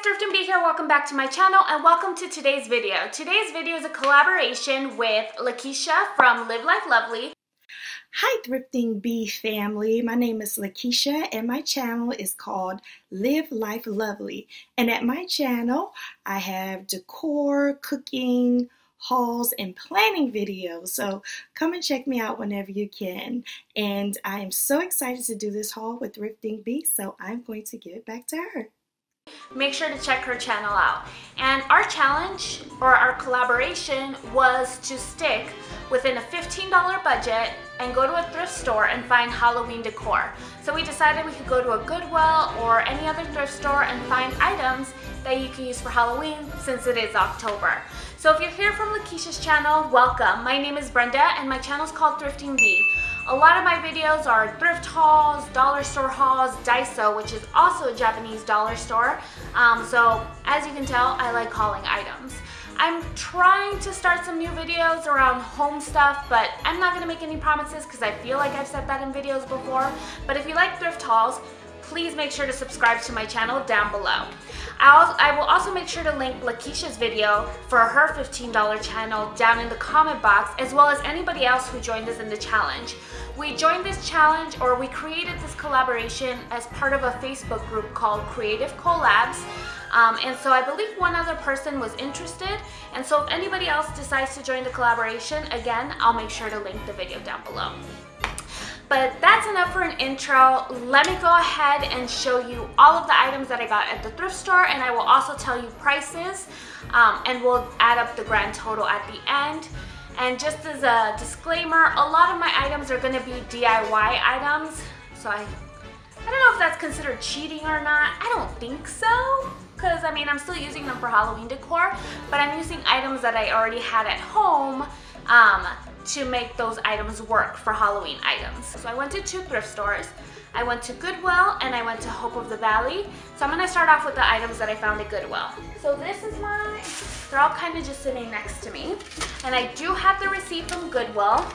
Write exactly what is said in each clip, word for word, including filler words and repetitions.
Thrifting Bee here. Welcome back to my channel and welcome to today's video. Today's video is a collaboration with Lakeisha from Live Life Lovely. Hi Thrifting Bee family, my name is Lakeisha and my channel is called Live Life Lovely. And at my channel I have decor, cooking, hauls, and planning videos. So come and check me out whenever you can. And I am so excited to do this haul with Thrifting Bee, so I'm going to give it back to her. Make sure to check her channel out. And our challenge or our collaboration was to stick within a fifteen dollar budget and go to a thrift store and find Halloween decor. So we decided we could go to a Goodwill or any other thrift store and find items that you can use for Halloween since it is October. So if you're here from Lakeisha's channel, welcome. My name is Brenda and my channel is called Thrifting Bee. A lot of my videos are thrift hauls, dollar store hauls, Daiso, which is also a Japanese dollar store. Um, so as you can tell, I like hauling items. I'm trying to start some new videos around home stuff, but I'm not gonna make any promises because I feel like I've said that in videos before. But if you like thrift hauls, please make sure to subscribe to my channel down below. I'll, I will also make sure to link Lakeisha's video for her fifteen dollar channel down in the comment box, as well as anybody else who joined us in the challenge. We joined this challenge, or we created this collaboration as part of a Facebook group called Creative Collabs. Um, and so I believe one other person was interested. And so if anybody else decides to join the collaboration, again, I'll make sure to link the video down below. But that's enough for an intro. Let me go ahead and show you all of the items that I got at the thrift store, and I will also tell you prices, um, and we'll add up the grand total at the end. And just as a disclaimer, a lot of my items are going to be D I Y items, so I, I don't know if that's considered cheating or not. I don't think so, because I mean I'm still using them for Halloween decor, but I'm using items that I already had at home um, to make those items work for Halloween items. So I went to two thrift stores. I went to Goodwill and I went to Hope of the Valley. So I'm gonna start off with the items that I found at Goodwill. So this is my, they're all kind of just sitting next to me. And I do have the receipt from Goodwill.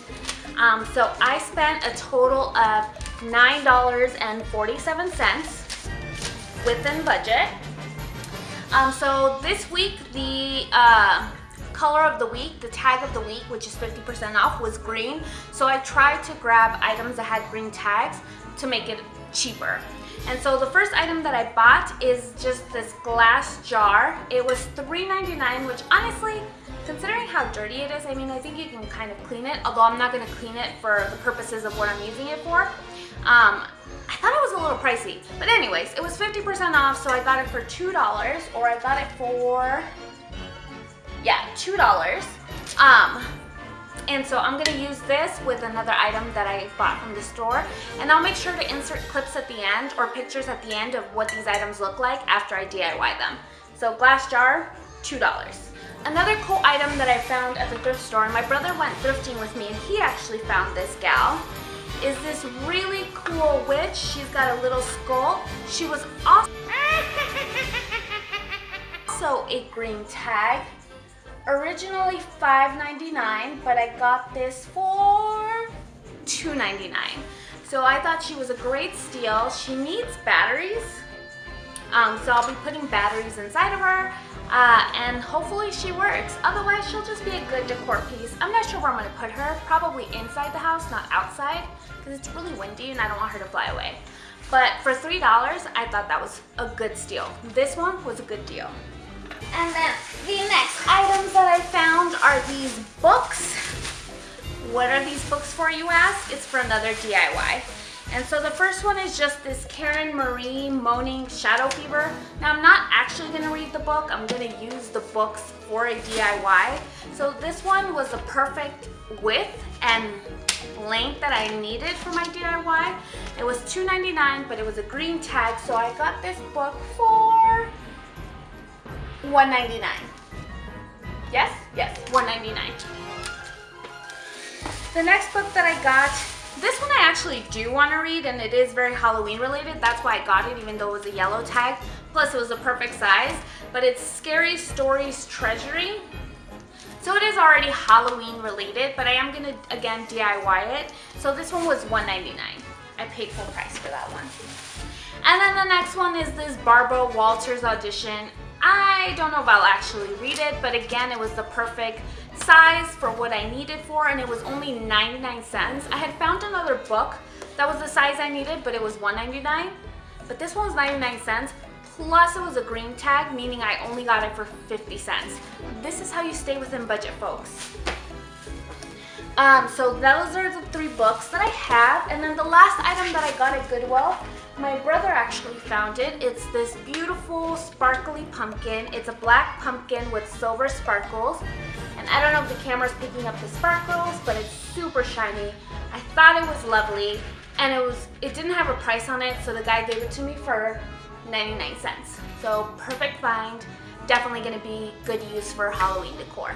Um, so I spent a total of nine dollars and forty-seven cents within budget. Um, so this week, the uh, color of the week, the tag of the week, which is fifty percent off, was green. So I tried to grab items that had green tags to make it cheaper. And so the first item that I bought is just this glass jar. It was three ninety-nine, which honestly, considering how dirty it is, I mean, I think you can kind of clean it, although I'm not gonna clean it for the purposes of what I'm using it for. Um, I thought it was a little pricey, but anyways, it was fifty percent off, so I got it for two dollars, or I got it for, yeah, two dollars. Um, and so I'm gonna use this with another item that I bought from the store, and I'll make sure to insert clips at the end or pictures at the end of what these items look like after I D I Y them. So glass jar, two dollars. Another cool item that I found at the thrift store, and my brother went thrifting with me and he actually found this gal, is this really cool witch. She's got a little skull. She was also, also a green tag. Originally five ninety-nine, but I got this for two ninety-nine. So I thought she was a great steal. She needs batteries, um, so I'll be putting batteries inside of her, uh, and hopefully she works. Otherwise, she'll just be a good decor piece. I'm not sure where I'm gonna put her. Probably inside the house, not outside, because it's really windy and I don't want her to fly away. But for three dollars, I thought that was a good steal. This one was a good deal. And then the next items that I found are these books. What are these books for, you ask? It's for another D I Y. And so the first one is just this Karen Marie Moaning Shadow Fever. Now I'm not actually gonna read the book. I'm gonna use the books for a D I Y. So this one was the perfect width and length that I needed for my D I Y. It was two ninety-nine, but it was a green tag, so I got this book for one ninety-nine. Yes? Yes, one ninety-nine. The next book that I got, this one I actually do want to read, and it is very Halloween related. That's why I got it, even though it was a yellow tag. Plus it was a perfect size, but it's Scary Stories Treasury. So it is already Halloween related, but I am gonna, again, D I Y it. So this one was one ninety-nine. I paid full price for that one. And then the next one is this Barbara Walters audition. I don't know if I'll actually read it, but again, it was the perfect size for what I needed for, and it was only ninety-nine cents. I had found another book that was the size I needed, but it was one ninety-nine. But this one was ninety-nine cents, plus it was a green tag, meaning I only got it for fifty cents. This is how you stay within budget, folks. Um, so those are the three books that I have, and then the last item that I got at Goodwill, my brother actually found it. It's this beautiful sparkly pumpkin. It's a black pumpkin with silver sparkles. And I don't know if the camera's picking up the sparkles, but it's super shiny. I thought it was lovely, and it was it didn't have a price on it, so the guy gave it to me for ninety-nine cents. So perfect find. Definitely gonna be good use for Halloween decor.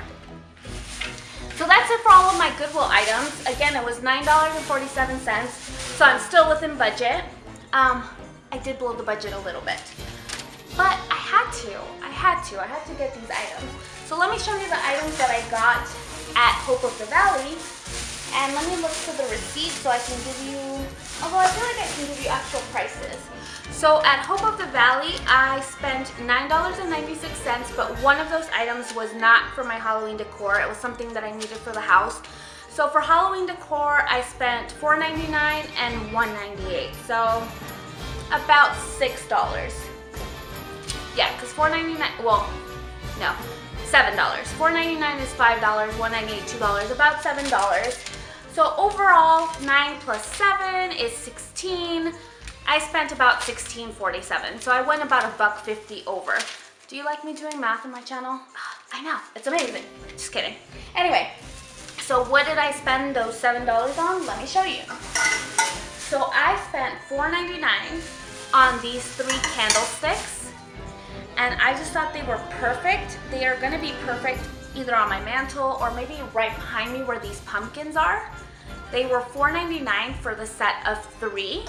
So that's it for all of my Goodwill items. Again, it was nine dollars and forty-seven cents, so I'm still within budget. Um, I did blow the budget a little bit, but I had to, I had to, I had to get these items. So let me show you the items that I got at Hope of the Valley, and let me look for the receipt so I can give you, although I feel like I can give you actual prices. So at Hope of the Valley, I spent nine dollars and ninety-six cents, but one of those items was not for my Halloween decor. It was something that I needed for the house. So for Halloween decor, I spent four ninety-nine and one ninety-eight. So about six dollars. Yeah, because four ninety-nine, well, no, seven dollars. four ninety-nine is five dollars, one ninety-eight, two dollars, about seven dollars. So overall, nine plus seven is sixteen. I spent about sixteen forty-seven. So I went about a buck fifty over. Do you like me doing math on my channel? I know, it's amazing. Just kidding. Anyway. So what did I spend those seven dollars on? Let me show you. So I spent four ninety-nine on these three candlesticks, and I just thought they were perfect. They are gonna be perfect either on my mantle or maybe right behind me where these pumpkins are. They were four ninety-nine for the set of three.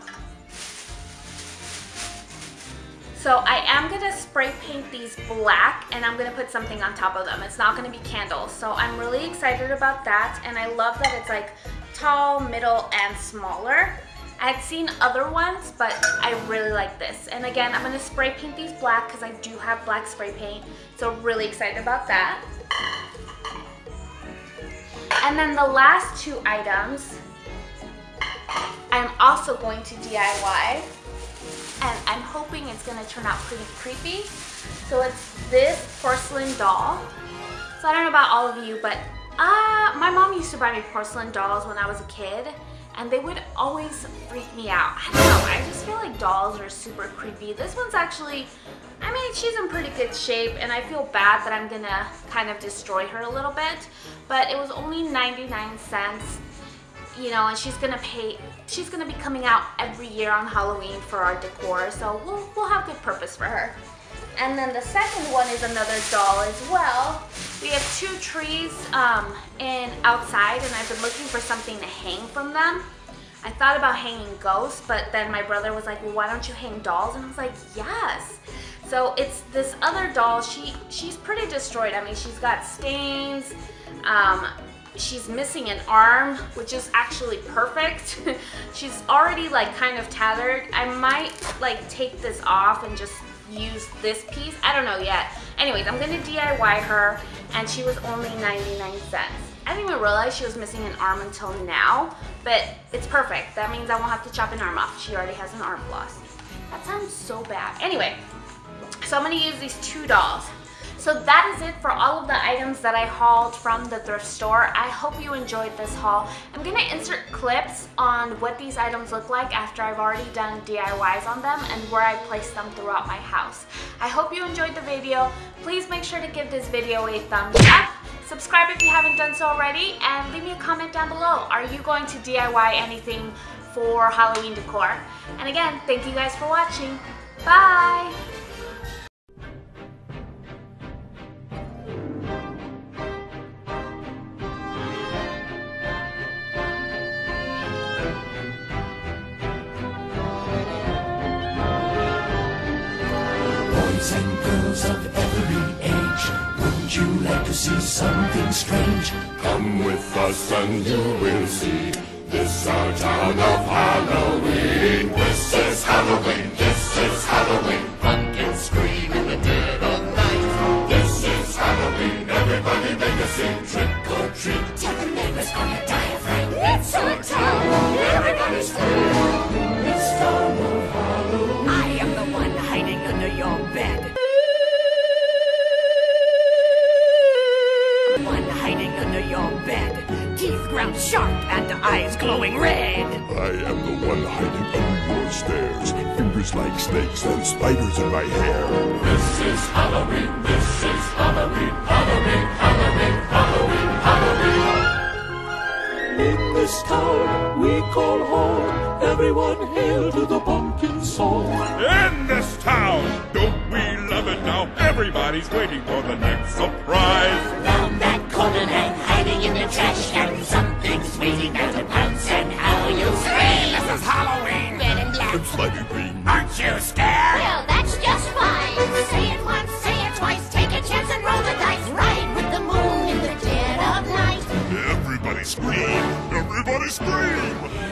So I am gonna spray paint these black, and I'm gonna put something on top of them. It's not gonna be candles. So I'm really excited about that, and I love that it's like tall, middle, and smaller. I had seen other ones, but I really like this. And again, I'm gonna spray paint these black because I do have black spray paint. So really excited about that. And then the last two items, I'm also going to D I Y. And I'm hoping it's gonna turn out pretty creepy. So it's this porcelain doll. So I don't know about all of you, but uh, my mom used to buy me porcelain dolls when I was a kid, and they would always freak me out. I don't know, I just feel like dolls are super creepy. This one's actually, I mean, she's in pretty good shape, and I feel bad that I'm gonna kind of destroy her a little bit, but it was only ninety-nine cents. You know, and she's gonna pay, she's gonna be coming out every year on Halloween for our decor, so we'll, we'll have good purpose for her. And then the second one is another doll as well. We have two trees um, in outside, and I've been looking for something to hang from them. I thought about hanging ghosts, but then my brother was like, well, why don't you hang dolls? And I was like, yes. So it's this other doll. She she's pretty destroyed. I mean, she's got stains. Um, She's missing an arm, which is actually perfect. She's already like kind of tattered. I might like take this off and just use this piece. I don't know yet. Anyways, I'm gonna D I Y her, and she was only ninety-nine cents. I didn't even realize she was missing an arm until now, but it's perfect. That means I won't have to chop an arm off. She already has an arm floss. That sounds so bad. Anyway, so I'm gonna use these two dolls. So that is it for all of the items that I hauled from the thrift store. I hope you enjoyed this haul. I'm gonna insert clips on what these items look like after I've already done D I Ys on them and where I place them throughout my house. I hope you enjoyed the video. Please make sure to give this video a thumbs up. Subscribe if you haven't done so already, and leave me a comment down below. Are you going to D I Y anything for Halloween decor? And again, thank you guys for watching. Bye! Boys and girls of every age, wouldn't you like to see something strange? Come with us and you will see. This our town of Halloween. This is Halloween. This is Halloween. Pumpkins scream in the dead of night. This is Halloween. Everybody make a scene. Trick or treat. Tell the neighbors gonna die of fright. It's our town. Everybody scream. This town of Halloween. I am the one hiding under your bed. One hiding under your bed. Teeth ground sharp and eyes glowing red. I am the one hiding under your stairs. Fingers like snakes and spiders in my hair. This is Halloween. This is Halloween. Halloween. Halloween. Halloween. Halloween. In this town we call home. Everyone hail to the pumpkin song. In this town, don't we love it now? Everybody's waiting for the next surprise. Round that corner and hiding in the trash can. Something's waiting there to pounce and how you scream. This is Halloween. Red and black. And slimy green. Aren't you scared? Well, that's just fine. Say it once, say it twice. Take a chance and roll the dice. Ride with the moon in the dead of night. Everybody scream. Everybody scream.